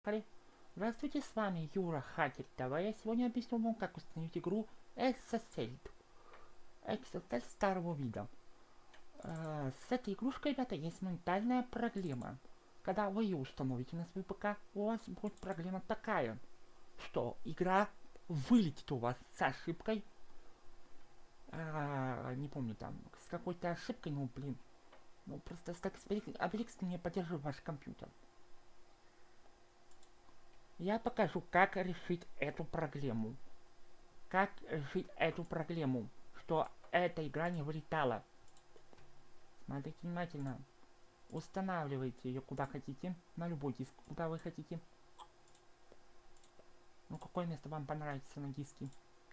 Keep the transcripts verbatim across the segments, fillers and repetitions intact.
поехали. Здравствуйте, с вами Юра Хакер ТВ. Я сегодня объясню вам, как установить игру Exocet. Exocet старого вида. Э, с этой игрушкой, ребята, есть моментальная проблема. Когда вы ее установите на свой ПК, у вас будет проблема такая, что игра вылетит у вас с ошибкой. Э, не помню там, с какой-то ошибкой, ну блин. Ну просто так объект не поддерживает ваш компьютер. Я покажу, как решить эту проблему. Как решить эту проблему, что эта игра не вылетала. Смотрите внимательно. Устанавливайте ее куда хотите, на любой диск, куда вы хотите. Ну, какое место вам понравится на диске.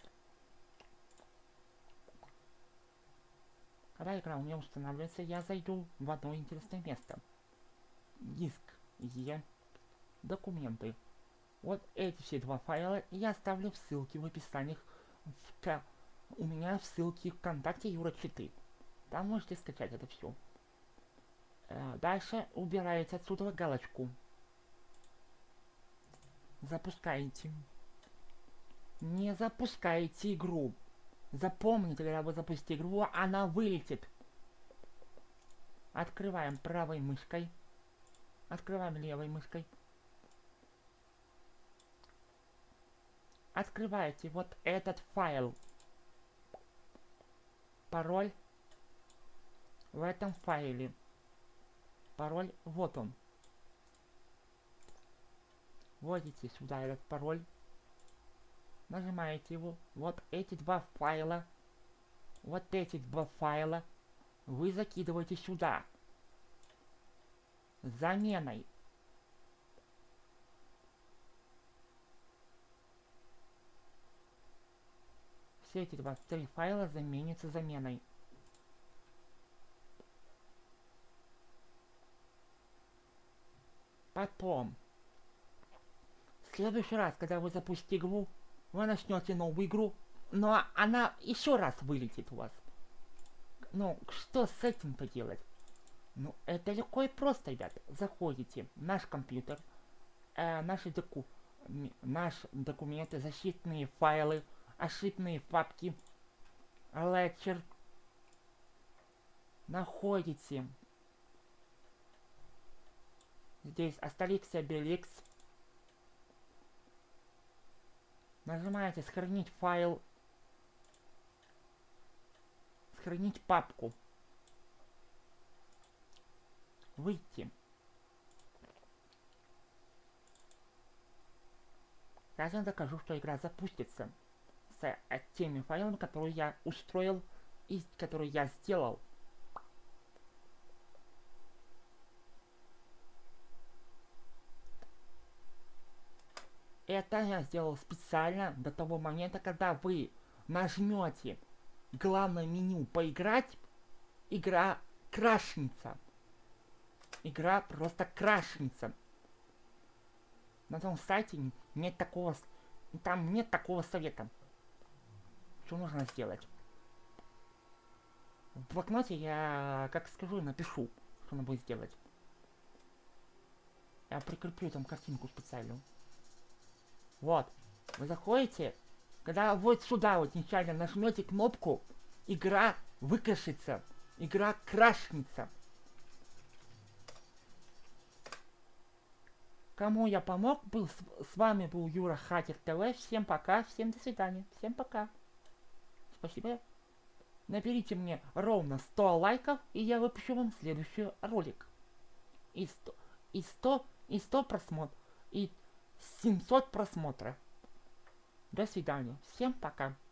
Когда игра у меня устанавливается, я зайду в одно интересное место. Диск Е. Документы. Вот эти все два файла я оставлю в ссылке в описании. В у меня в ссылке ВКонтакте Юра четыре. Там можете скачать это все. Э, дальше убираете отсюда галочку. Запускаете. Не запускаете игру. Запомните, когда вы запустите игру, она вылетит. Открываем правой мышкой. Открываем левой мышкой. Открываете вот этот файл. Пароль в этом файле. Пароль вот он. Вводите сюда этот пароль. Нажимаете его. Вот эти два файла. Вот эти два файла вы закидываете сюда. Заменой. Все эти два три файла заменятся заменой. Потом, в следующий раз, когда вы запустите игру, вы начнете новую игру, но она еще раз вылетит у вас. Ну, что с этим-то делать? Ну, это легко и просто, ребята. Заходите в наш компьютер, э, наши, доку наши документы, защитные файлы, ошибные папки, Ledger. Находите здесь Asterix и Obelix. Нажимаете сохранить файл, сохранить папку, выйти. Сейчас я докажу, что игра запустится с теми файлами, которые я устроил и которые я сделал. Это я сделал специально до того момента, когда вы нажмете главное меню поиграть, игра крашнется. Игра просто крашнется. На том сайте нет такого, там нет такого совета. Что нужно сделать? В блокноте я, как скажу, напишу, что надо будет сделать. Я прикреплю там картинку специальную. Вот, вы заходите, когда вот сюда вот нечаянно нажмете кнопку, игра выкашится, игра крашнется. Кому я помог, был с, с вами был Юра Хакер ТВ. Всем пока, всем до свидания, всем пока. Спасибо. Наберите мне ровно сто лайков, и я выпущу вам следующий ролик. И сто, и сто, и сто просмотров, и семьсот просмотров. До свидания. Всем пока.